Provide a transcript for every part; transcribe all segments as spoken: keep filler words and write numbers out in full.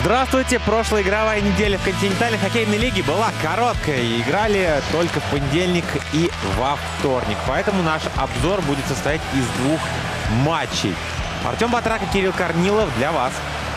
Здравствуйте! Прошлая игровая неделя в континентальной хоккейной лиге была короткая. Играли только в понедельник и во вторник. Поэтому наш обзор будет состоять из двух матчей. Артем Батрак и Кирилл Корнилов для вас.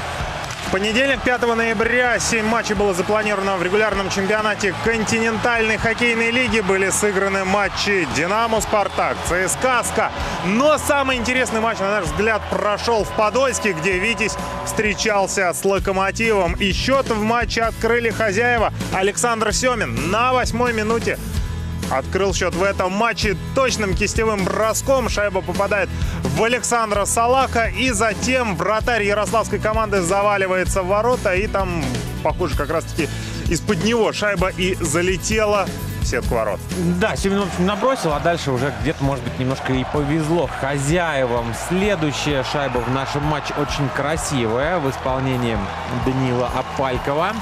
В понедельник, пятого ноября, семь матчей было запланировано в регулярном чемпионате континентальной хоккейной лиги. Были сыграны матчи «Динамо», «Спартак», «ЦСКА», «СКА». Но самый интересный матч, на наш взгляд, прошел в Подольске, где «Витязь» встречался с «Локомотивом». И счет в матче открыли хозяева. Александр Семин на восьмой минуте открыл счет в этом матче точным кистевым броском. Шайба попадает в Александра Салака. И затем вратарь ярославской команды заваливается в ворота. И там, похоже, как раз-таки из-под него шайба и залетела в сетку ворот. Да, Семен, в общем, набросил, а дальше уже где-то, может быть, немножко и повезло хозяевам. Следующая шайба в нашем матче очень красивая в исполнении Данила Апалькова.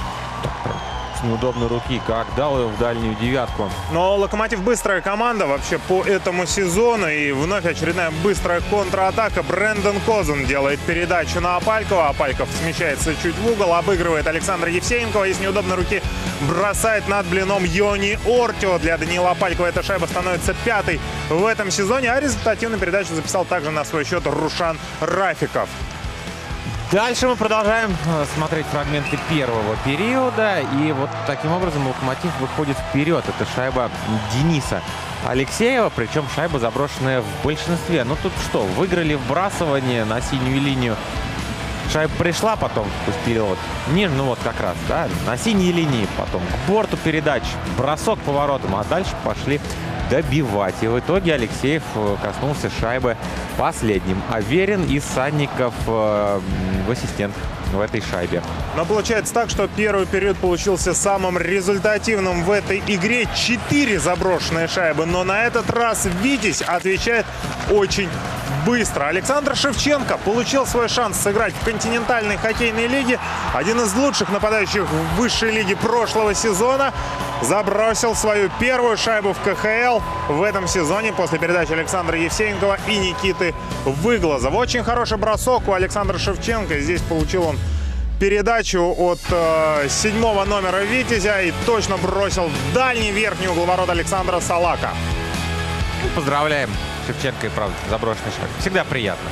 С неудобной руки, как дал ее в дальнюю девятку. Но «Локомотив» быстрая команда вообще по этому сезону. И вновь очередная быстрая контратака. Брэндон Козан делает передачу на Апалькова. Апальков смещается чуть в угол, обыгрывает Александра Евсеенкова и с неудобной руки бросает над блином Йони Ортио. Для Данила Апалькова эта шайба становится пятой в этом сезоне. А результативную передачу записал также на свой счет Рушан Рафиков. Дальше мы продолжаем смотреть фрагменты первого периода. И вот таким образом «Локомотив» выходит вперед. Это шайба Дениса Алексеева. Причем шайба, заброшенная в большинстве. Ну тут что, выиграли вбрасывание на синюю линию. Шайба пришла потом вперед. Ниже, ну вот как раз, да, на синей линии. Потом к борту передач. Бросок по воротам. А дальше пошли добивать. И в итоге Алексеев коснулся шайбы последним. Аверин и Санников э, в ассистентах в этой шайбе. Но получается так, что первый период получился самым результативным в этой игре. Четыре заброшенные шайбы. Но на этот раз «Витязь» отвечает очень быстро. Александр Шевченко получил свой шанс сыграть в континентальной хоккейной лиге. Один из лучших нападающих в высшей лиге прошлого сезона. Забросил свою первую шайбу в ка ха эл в этом сезоне после передачи Александра Евсеенкова и Никиты Выглазова. Очень хороший бросок у Александра Шевченко. Здесь получил он передачу от э, седьмого номера «Витязя» и точно бросил в дальний верхний угол ворот Александра Салака. Поздравляем Шевченко и, правда, заброшенный шаг. Всегда приятно.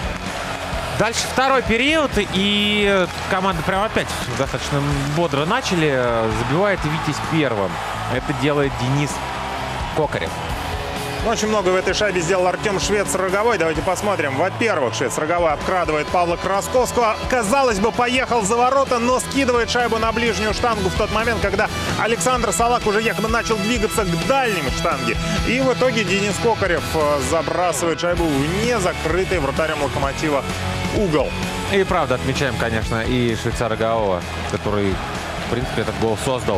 Дальше второй период, и команда прям опять достаточно бодро начали. Забивает «Витязь» первым. Это делает Денис Кокарев. Очень много в этой шайбе сделал Артем Швец-Роговой. Давайте посмотрим. Во-первых, Швец-Роговой обкрадывает Павла Красковского. Казалось бы, поехал за ворота, но скидывает шайбу на ближнюю штангу в тот момент, когда Александр Салак уже якобы начал двигаться к дальней штанге. И в итоге Денис Кокарев забрасывает шайбу в незакрытый вратарем «Локомотива» угол. И правда отмечаем, конечно, и Швеца Рогового, который, в принципе, этот гол создал.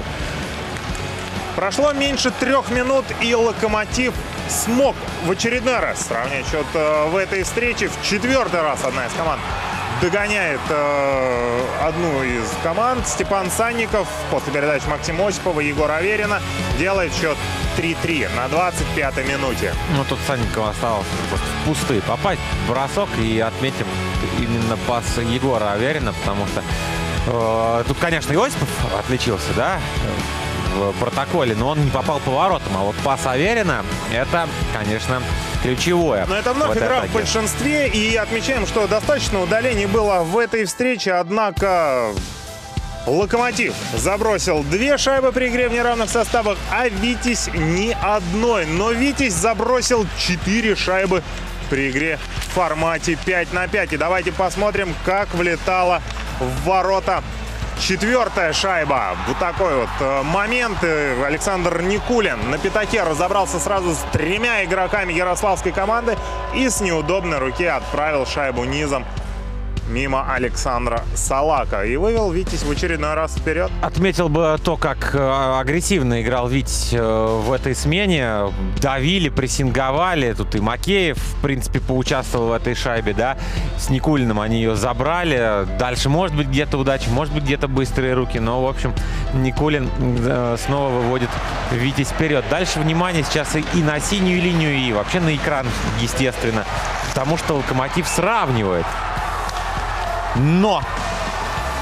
Прошло меньше трех минут, и «Локомотив» смог в очередной раз сравнять счет э, в этой встрече. В четвертый раз одна из команд догоняет э, одну из команд. Степан Санников после передачи Максима Осипова и Егора Аверина делает счет три-три на двадцать пятой минуте. Ну, тут Санников оставался просто в пустые попасть в бросок. И отметим именно пас Егора Аверина, потому что э, тут, конечно, и Осипов отличился, да, в протоколе, но он не попал по воротам. А вот пас Аверина — это, конечно, ключевое. Но это вновь в игра атаке. в большинстве. И отмечаем, что достаточно удалений было в этой встрече. Однако «Локомотив» забросил две шайбы при игре в неравных составах, а «Витязь» ни одной. Но «Витязь» забросил четыре шайбы при игре в формате пять на пять. И давайте посмотрим, как влетала в ворота четвертая шайба. Вот такой вот э, момент. Александр Никулин на пятаке разобрался сразу с тремя игроками ярославской команды и с неудобной руки отправил шайбу низом мимо Александра Салака и вывел «Витязь» в очередной раз вперед. Отметил бы то, как агрессивно играл «Витязь» в этой смене. Давили, прессинговали. Тут и Макеев, в принципе, поучаствовал в этой шайбе, да. С Никулиным они ее забрали. Дальше, может быть, где-то удача, может быть, где-то быстрые руки. Но, в общем, Никулин снова выводит «Витязь» вперед. Дальше внимание сейчас и на синюю линию, и вообще на экран, естественно. Потому что «Локомотив» сравнивает. Но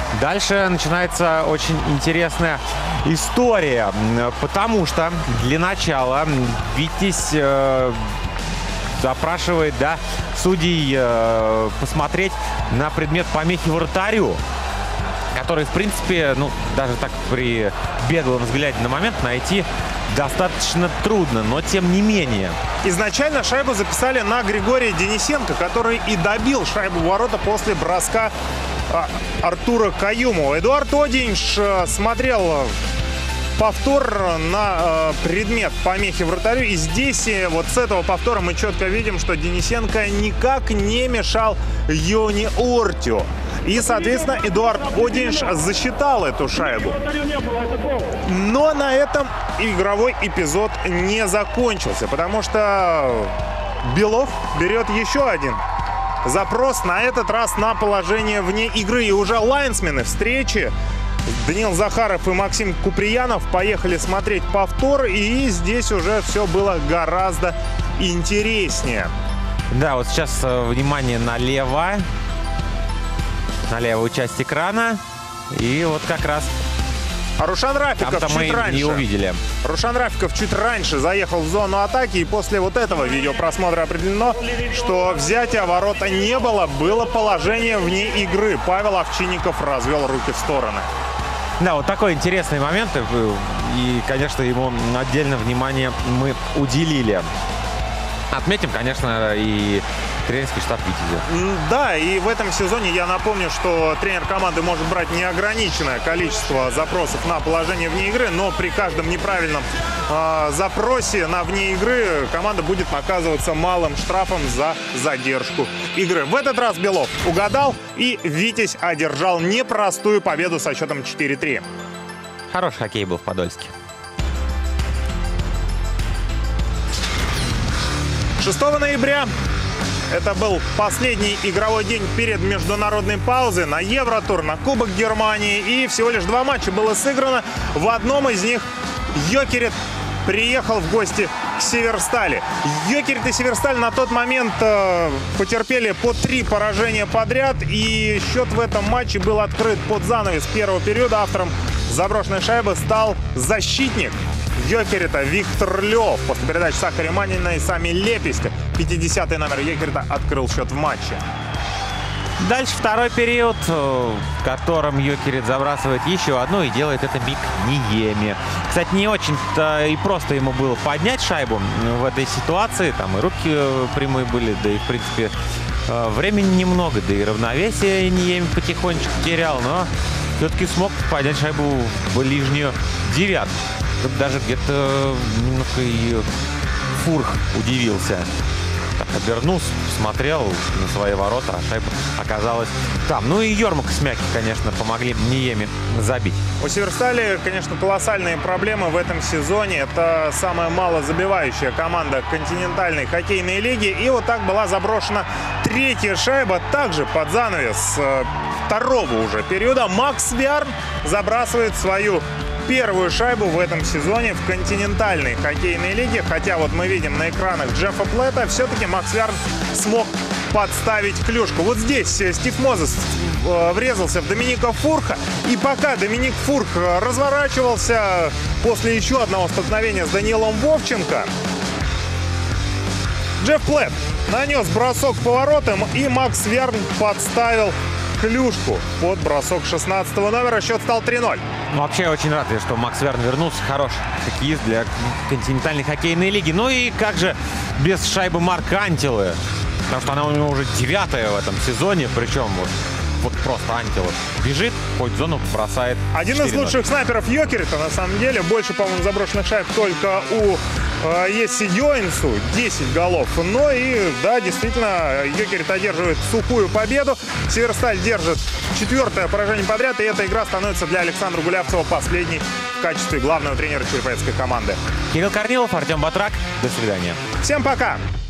Дальше начинается очень интересная история, потому что для начала Витязь э, запрашивает, да, судей э, посмотреть на предмет помехи вратарю, который, в принципе, ну, даже так при беглом взгляде на момент найти достаточно трудно, но тем не менее. Изначально шайбу записали на Григория Денисенко, который и добил шайбу в ворота после броска а, Артура Каюмова. Эдуард Одинш смотрел повтор на э, предмет помехи вратарю. И здесь, вот с этого повтора, мы четко видим, что Денисенко никак не мешал Йони Ортю. И, соответственно, Эдуард Одинш засчитал эту шайбу. Но на этом игровой эпизод не закончился, потому что Белов берет еще один запрос, на этот раз на положение вне игры. И уже лайнсмены встречи Даниил Захаров и Максим Куприянов поехали смотреть повтор, и здесь уже все было гораздо интереснее. Да, вот сейчас внимание налево, на левую часть экрана, и вот как раз А Рушан Рафиков чуть мы раньше. не увидели. Рушан Рафиков чуть раньше заехал в зону атаки, и после вот этого видеопросмотра определено, что взятия ворота не было, было положение вне игры. Павел Овчинников развел руки в стороны. Да, вот такой интересный момент, и, конечно, ему отдельно внимание мы уделили. Отметим, конечно, и тренерский штаб «Витязя». Да, и в этом сезоне я напомню, что тренер команды может брать неограниченное количество запросов на положение вне игры, но при каждом неправильном э, запросе на вне игры команда будет наказываться малым штрафом за задержку игры. В этот раз Белов угадал, и Витязь одержал непростую победу со счетом четыре три. Хороший хоккей был в Подольске. шестого ноября это был последний игровой день перед международной паузой на Евротур, на Кубок Германии. И всего лишь два матча было сыграно. В одном из них Йокерит приехал в гости к Северстали. Йокерит и Северсталь на тот момент э, потерпели по три поражения подряд. И счет в этом матче был открыт под занавес первого периода. Автором заброшенной шайбы стал защитник Йокерита Виктор Лев. После передачи Сахари Манина и Сами Леписька пятидесятый номер Йокерита открыл счет в матче. Дальше второй период, в котором Йокерит забрасывает еще одну и делает это Мик Ниеми. Кстати, не очень-то и просто ему было поднять шайбу в этой ситуации. Там и руки прямые были, да и, в принципе, времени немного, да и равновесие Ниеми потихонечку терял, но все-таки смог поднять шайбу в ближнюю девятку. Тут даже где-то немножко и Фурх удивился. Так обернулся, смотрел на свои ворота, а шайба оказалась там. Ну и Йормак с Мяки, конечно, помогли Ниеми забить. У Северстали, конечно, колоссальные проблемы в этом сезоне. Это самая мало забивающая команда континентальной хоккейной лиги. И вот так была заброшена третья шайба, также под занавес второго уже периода. Макс Вярн забрасывает свою первую шайбу в этом сезоне в континентальной хоккейной лиге. Хотя вот мы видим на экранах Джеффа Плэта, все-таки Макс Вярн смог подставить клюшку. Вот здесь Стив Мозес врезался в Доминика Фурха. И пока Доминик Фурх разворачивался после еще одного столкновения с Данилом Вовченко, Джефф Плэт нанес бросок по воротам, и Макс Вярн подставил клюшку под бросок шестнадцатого номера. Счет стал три ноль. Вообще я очень рад, что Макс Вярн вернулся. Хороший хоккеист для континентальной хоккейной лиги. Ну и как же без шайбы Марка Антилы? Потому что она у него уже девятая в этом сезоне. Причем вот, вот просто Антила бежит, хоть зону бросает. Один из лучших снайперов Йокерита, на самом деле. Больше, по-моему, заброшенных шайб только у э, Есси Йоинсу. десять голов. Но и, да, действительно, Йокерит одерживает сухую победу. Северсталь держит четвертое поражение подряд. И эта игра становится для Александра Гулявцева последней в качестве главного тренера череповецкой команды. Кирилл Корнилов, Артем Батрак. До свидания. Всем пока!